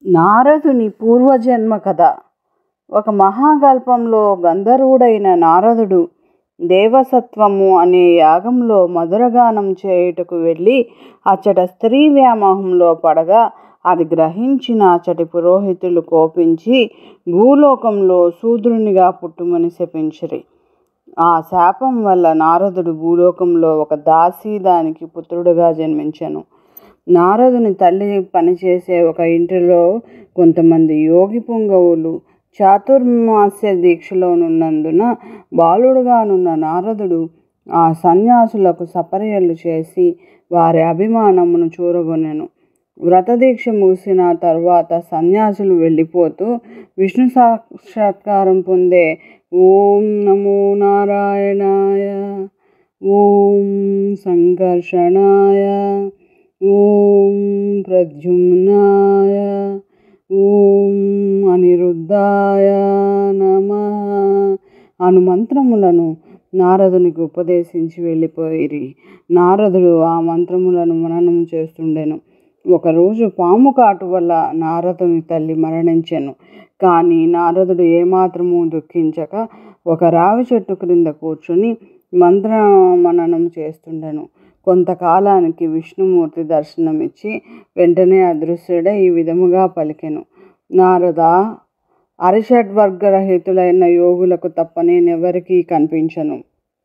నారదుని పూర్వజన్మ కథ. ఒక మహాకల్పంలో గంధర్వుడైన నారదుడు దేవసత్వము అనే యాగంలో మధురగానం చేయుటకు వెళ్ళి అచ్చట స్త్రీ వ్యామోహంలో పడగా అది గ్రహించిన అచ్చటి పురోహితులు కోపించి భూలోకంలో శూద్రునిగా పుట్టుమని శపించిరి. ఆ శాపం వల్ల నారదుడు భూలోకంలో ఒక దాసీ దానికి పుత్రుడుగా జన్మించెను. నారదుని తల్లి పనిచేసే ఒక ఇంటిలో కొంతమంది యోగి పుంగవులు చాతుర్మాస్య దీక్షలో నున్నందున బాలుడుగానున్న నారదుడు ఆ సన్యాసులకు సపర్యలు చేసి వారి అభిమానమును చూరగొనెను. వ్రతదీక్ష ముగిసిన తరువాత సన్యాసులు వెళ్ళిపోతూ విష్ణు సాక్షాత్కారం పొందే ఓం నమో నారాయణాయ, ఓం సంకర్షణాయ, ఓం ప్రద్యుమ్నాయ, ఓం అనిరుద్ధాయ నమః అను మంత్రములను నారదునికి ఉపదేశించి వెళ్ళిపోయిరి. నారదుడు ఆ మంత్రములను మననం చేస్తుండెను. ఒకరోజు పాము కాటు వల్ల నారదుని తల్లి మరణించెను. కానీ నారదుడు ఏమాత్రము దుఃఖించక ఒక రావి చెట్టు క్రింద కూర్చుని మంత్ర మననం చేస్తుండెను. కొంతకాలానికి విష్ణుమూర్తి దర్శనమిచ్చి వెంటనే అదృశ్యుడై ఈ విధముగా పలికెను. నారదా, అరిషడ్వర్గరహితులైన యోగులకు తప్ప నేనెవరికీ కనిపించను.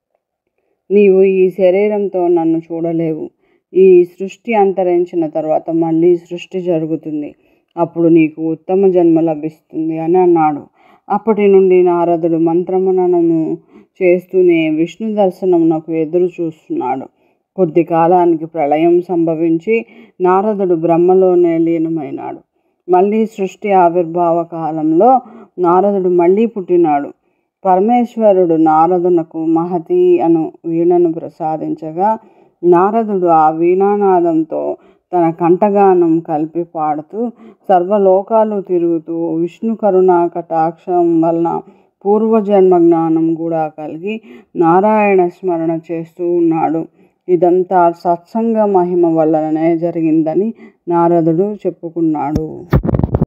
నీవు ఈ శరీరంతో నన్ను చూడలేవు. ఈ సృష్టి అంతరించిన తర్వాత మళ్ళీ సృష్టి జరుగుతుంది. అప్పుడు నీకు ఉత్తమ జన్మ లభిస్తుంది అని అన్నాడు. అప్పటి నుండి నారదుడు మంత్రమననము చేస్తూనే విష్ణు దర్శనమునకు ఎదురు చూస్తున్నాడు. కొద్ది కాలానికి ప్రళయం సంభవించి నారదుడు బ్రహ్మలోనే లీనమైనాడు. మళ్ళీ సృష్టి ఆవిర్భావ కాలంలో నారదుడు మళ్ళీ పుట్టినాడు. పరమేశ్వరుడు నారదునకు మహతి అను వీణను ప్రసాదించగా నారదుడు ఆ వీణానాదంతో తన కంఠగానం కలిపి పాడుతూ సర్వలోకాలు తిరుగుతూ విష్ణు కరుణా కటాక్షం వలన పూర్వజన్మ జ్ఞానం కూడా కలిగి నారాయణ స్మరణ చేస్తూ ఉన్నాడు. ఇదంతా సత్సంగ మహిమ వల్లనే జరిగిందని నారదుడు చెప్పుకున్నాడు.